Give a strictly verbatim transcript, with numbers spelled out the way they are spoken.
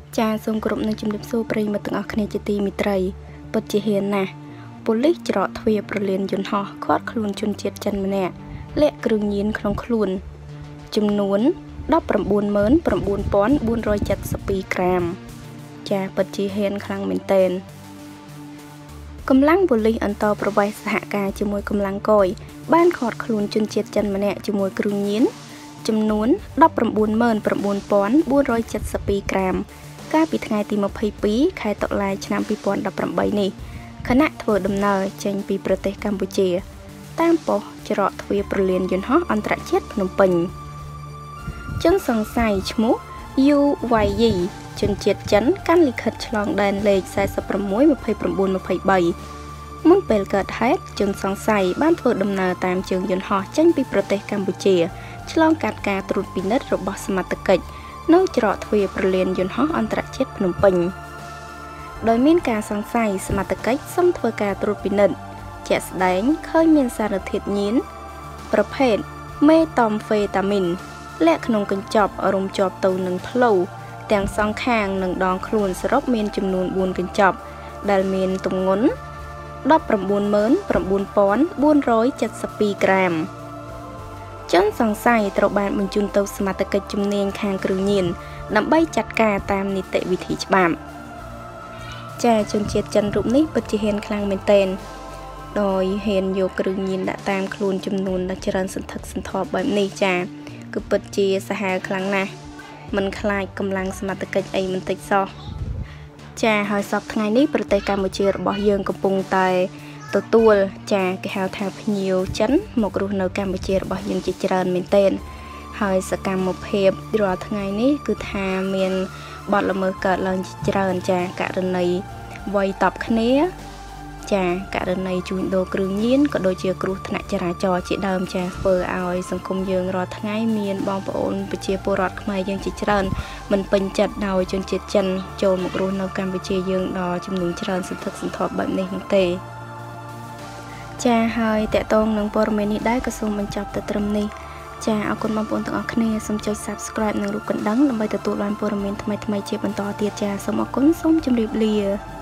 ចាសូមគោរពនឹងជំរាបសួរប្រិយមិត្តទាំងអស់គ្នាជាទីមេត្រីពិតជាហ៊ានណាស់ប៉ូលីសច្រកទ្វារប្រលានយន្តហោះឃាត់ខ្លួនជនជាតិចិនម្នាក់លាក់គ្រឿងញៀនក្នុងខ្លួនចំនួន ដប់ប្រាំបួនម៉ឺនប្រាំបួនពាន់បួនរយចិតសិបពីរ ក្រាមចាពិតជាហ៊ានខ្លាំងមែនទែនកម្លាំងប៉ូលីសអន្តរប្រវេសន៍សហការជាមួយកម្លាំងកយបានឃាត់ខ្លួនជនជាតិចិនម្នាក់ជាមួយគ្រឿងញៀនចំនួន ដប់ប្រាំបួនម៉ឺនប្រាំបួនពាន់បួនរយចិតសិបពីរ ក្រាមកាលពីថ្ងៃទីម្ភៃពីរខែតុលាឆ្នាំពីរពាន់ដប់ប្រាំបីនេះខណៈធ្វើដំណើរចេញពីប្រទេសកម្ពុជាតាមប៉ុស្តិ៍ច្រកទ្វារប្រលានយន្តហោះអន្តរជាតិភ្នំពេញជនសង្ស័យឈ្មោះ យូ វ៉ៃ យី ជនជាតិចិនកាន់លិខិតឆ្លងដែនលេខ สี่สิบหก ยี่สิบเก้า ยี่สิบสาม មុនពេលកើតហេតុជនសង្ស័យបានធ្វើដំណើរតាមជើងយន្តហោះចេញពីប្រទេសកម្ពុជាឆ្លងកាត់ការត្រួតពិនិត្យរបស់សមត្ថកិច្ចនៅច្រកទ្វារប្រលានយន្តហោះអន្តរជាតិភ្នំពេញដោយមានការសង្ស័យសមត្ថកិច្ចសូមធ្វើការត្រួតពិនិត្យជាក់ស្ដែងឃើញមានសារធាតុញៀនប្រភេទមេតាំហ្វេតាមីនលាក់ក្នុងកញ្ចប់រុំជាប់ទៅនឹងផ្លូវទាំងសងខាងនិងដងខ្លួនសរុបមានចំនួនបួនកញ្ចប់ដែលមានទម្ងន់ ដប់ប្រាំបួនម៉ឺនប្រាំបួនពាន់បួនរយចិតសិបពីរ ក្រាមជនសង្ស័យត្រូវបានបញ្ជូនទៅសមត្ថកិច្ចជំនាញខាងគ្រឿងញៀនដើម្បីចាត់ការតាមនីតិវិធីច្បាប់ចាជនជាតិចិនរូបនេះពិតជាហ៊ានខ្លាំងមែនទែនដោយហ៊ានយកគ្រឿងញៀនដាក់តាមខ្លួនចំនួនដ៏ច្រើនសន្ធឹកសន្ធាប់បែបនេះចាគឺពិតជាសាហាវខ្លាំងណាស់មិនខ្លាចកម្លាំងសមត្ថកិច្ចអីមិនតិចសោះចាហើយសពថ្ងៃនេះប្រទេសកម្ពុជារបស់យើងកំពុងតែទទួលចាគេហៅថាភ្ញៀវចិនមករស់នៅកម្ពុជារបស់យើងជាច្រើនមែនទែនហើយសកម្មភាពរាល់ថ្ងៃនេះគឺថាមានបទល្មើសកើតឡើងជាច្រើនចាករណីវាយតប់គ្នាចាករណីជួញដូរគ្រឿងញៀនក៏ដូចជាគ្រោះថ្នាក់ចរាចរណ៍ជាដើមចាធ្វើឲ្យសង្គមយើងរាល់ថ្ងៃមានបងប្អូនប្រជាពលរដ្ឋខ្មែរយើងជាច្រើនមិនពេញចិត្តដោយជនជាតិចិនចូលមករស់នៅកម្ពុជាយើងដល់ចំនួនច្រើនសន្ធឹកសន្ធាប់បែបនេះនោះទេចាហើយតកតងនឹងព័ត៌មាននេះដែរក៏សូមបញ្ចប់តែត្រឹមនេះចាអរគុណបងប្អូនទាំងអស់គ្នាសូមចុច Subscribe និងរូបកណ្ដឹងដើម្បីទទួលបានព័ត៌មានថ្មីៗជាបន្តទៀតចាសូមអរគុណសូមជម្រាបលា